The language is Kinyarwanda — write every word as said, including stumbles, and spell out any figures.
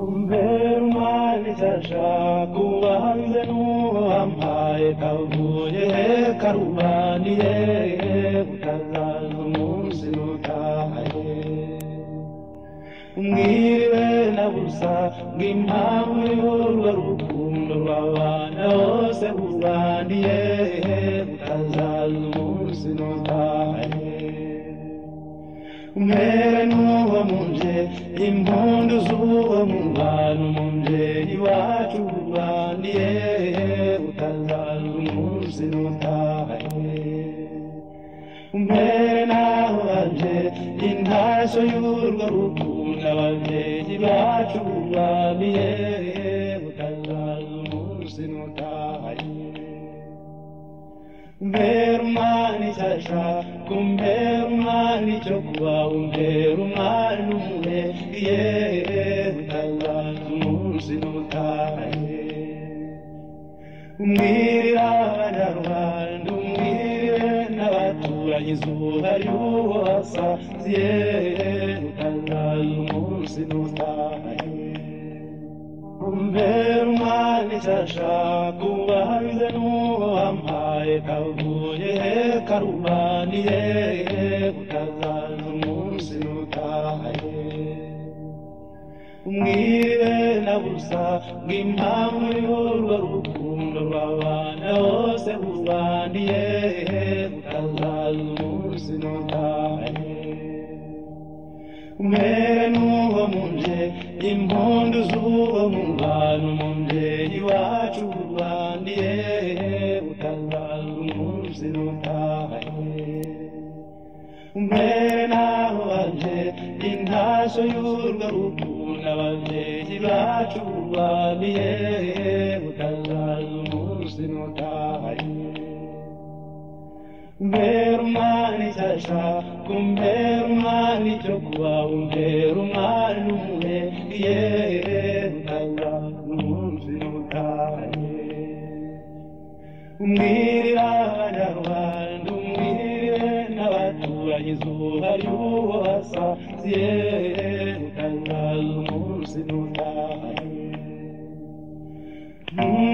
Umbera umwanya cyashaka ubanze n'uwampaye kavuye karubaniye utazaza umunsi nutahaye umwiriwe na busa bw'impamvu y'urwo rukundo rw'abana bose rubaniye utazaza umunsi nutahaye umere n'uwo munje impundu z'uwo mu bantu munje iwacu rubaniye utazaza umunsi nutahaye umere naho wanje intashyo y'urwo rukundo ababyeyi bacu rubaniye utazaza umunsi nutahaye umbera umwana icyasha kumbera umwana icyo kuba umbera umwana umwe yeee utazaza umunsi nutahaye umwirira abanyarwanda umwirire n'abaturanyi izuba ry'uwasa yeee utazaza umunsi nutahaye umbera umwana icyasha kubanze n'uwo wampaye kavuye karubaniye utazaza umunsi nutahaye umwiriwe na busa bw'impamvu y'urwo rukundo rw'abana bose rubaniye utazaza umunsi nutahaye umere n'uwo munje impundu z'uwo mu bantu munje iwacu rubaniye utazaza umunsi nutahaye umere naho wanje intashyo y'urwo rukundo ababyeyi bacu rubaniye utazaza umunsi nutahaye umbera umwana icyasha kumbera umwana icyo kuba umbera umwana umwe yeee utazaza umunsi nutahaye umwirira abanyarwanda umwirire n'abaturanyi izuba ry'uwasa yeee utazaza umunsi nutahaye